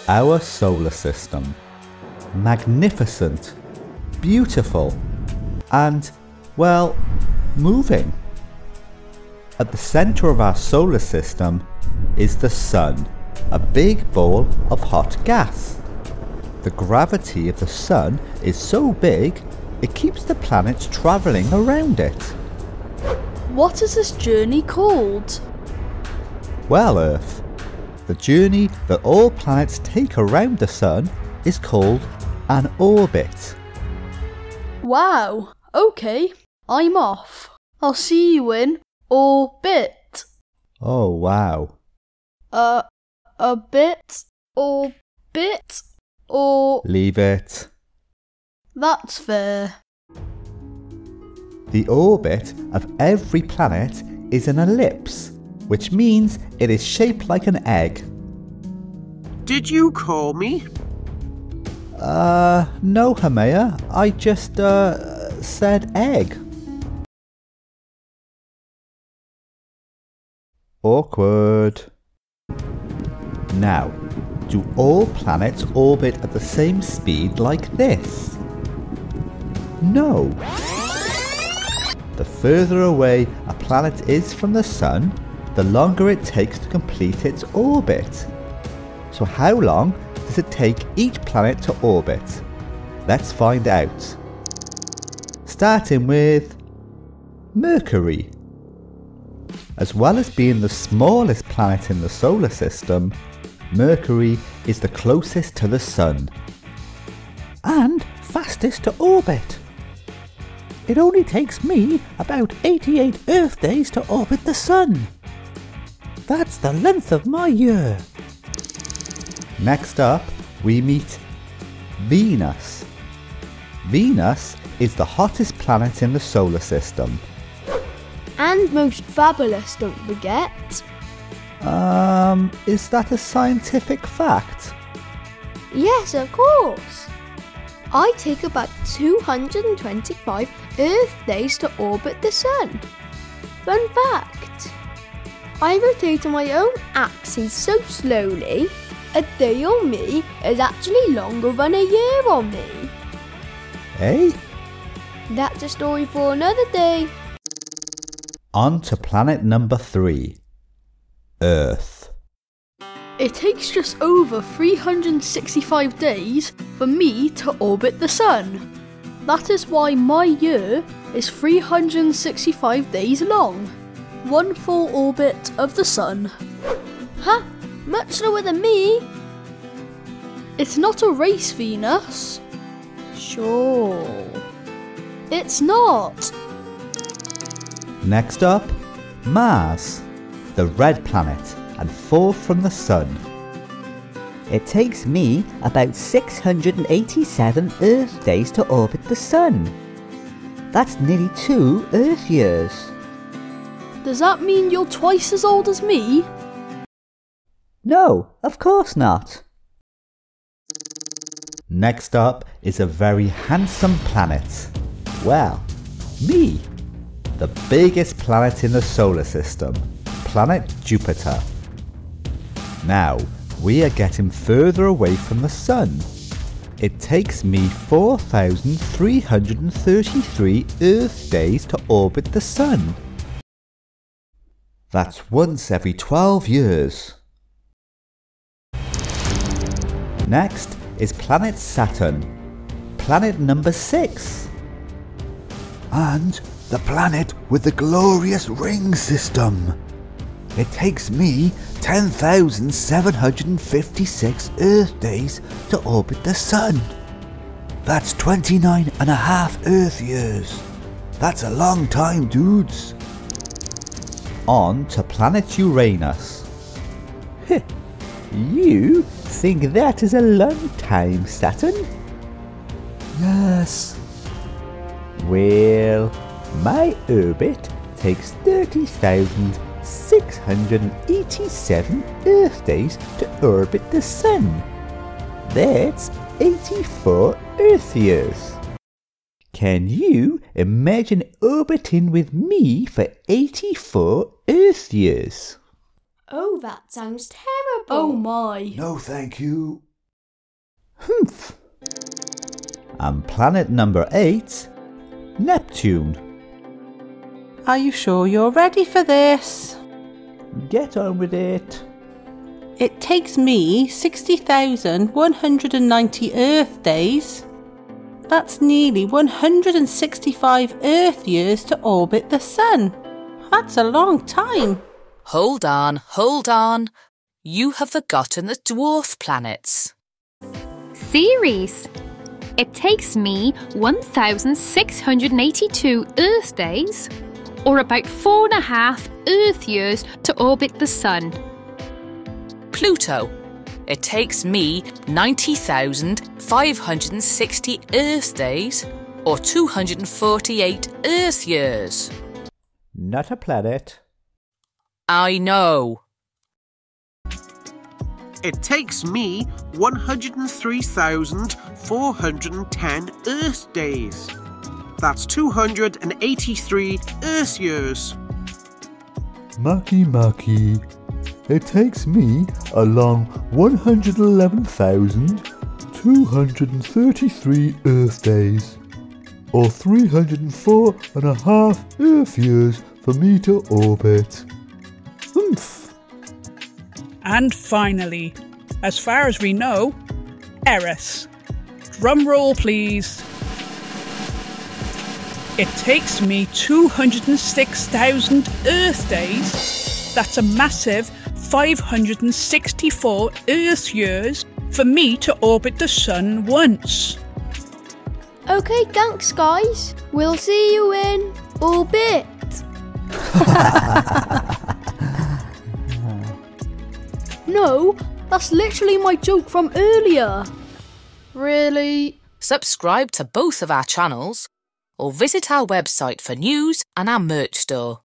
our solar system. Magnificent, beautiful, and, well, moving. At the centre of our solar system is the Sun, a big ball of hot gas. The gravity of the Sun is so big, it keeps the planets travelling around it. What is this journey called? Well, Earth, the journey that all planets take around the Sun is called an orbit. Wow, okay, I'm off. I'll see you in orbit. Oh, wow. A bit, or bit, or... Leave it. That's fair. The orbit of every planet is an ellipse, which means it is shaped like an egg. Did you call me? No, Haumea. I just, said egg. Awkward. Now, do all planets orbit at the same speed like this? No. The further away a planet is from the Sun, the longer it takes to complete its orbit. So how long does it take each planet to orbit? Let's find out. Starting with Mercury. As well as being the smallest planet in the solar system, Mercury is the closest to the Sun. And fastest to orbit. It only takes me about 88 Earth days to orbit the Sun. That's the length of my year. Next up, we meet Venus. Venus is the hottest planet in the solar system. And most fabulous, don't forget. Is that a scientific fact? Yes, of course. I take about 225 Earth days to orbit the Sun. Fun fact. I rotate on my own axis so slowly, a day on me is actually longer than a year on me. Eh? That's a story for another day. On to planet number 3, Earth. It takes just over 365 days for me to orbit the Sun. That is why my year is 365 days long. One full orbit of the Sun. Huh? Much slower than me. It's not a race, Venus. Sure. It's not. Next up, Mars, the red planet and fourth from the Sun. It takes me about 687 Earth days to orbit the Sun. That's nearly 2 Earth years. Does that mean you're twice as old as me? No, of course not. Next up is a very handsome planet. Well, me. The biggest planet in the solar system, planet Jupiter. Now, we are getting further away from the Sun. It takes me 4,333 Earth days to orbit the Sun. That's once every 12 years. Next is planet Saturn, planet number 6. And the planet with the glorious ring system. It takes me 10,756 Earth days to orbit the Sun. That's 29.5 Earth years. That's a long time, dudes. On to planet Uranus. You think that is a long time, Saturn? Yes. Well, my orbit takes 30,687 Earth days to orbit the Sun. That's 84 Earth years. Can you imagine orbiting with me for 84 Earth years? Oh, that sounds terrible. Oh my. No, thank you. Humph. And planet number 8, Neptune. Are you sure you're ready for this? Get on with it. It takes me 60,190 Earth days. That's nearly 165 Earth years to orbit the Sun. That's a long time. Hold on. You have forgotten the dwarf planets. Ceres. It takes me 1,682 Earth days, or about 4.5 Earth years, to orbit the Sun. Pluto. It takes me 90,560 Earth days, or 248 Earth years. Not a planet. I know. It takes me 103,410 Earth days. That's 283 Earth years. Makemake. It takes me a long 111,233 Earth days, or 304.5 Earth years for me to orbit. Humph. And finally, as far as we know, Eris. Drum roll, please. It takes me 206,000 Earth days. That's a massive 564 Earth years for me to orbit the Sun once. Okay, thanks guys. We'll see you in orbit. No, that's literally my joke from earlier. Really? Subscribe to both of our channels or visit our website for news and our merch store.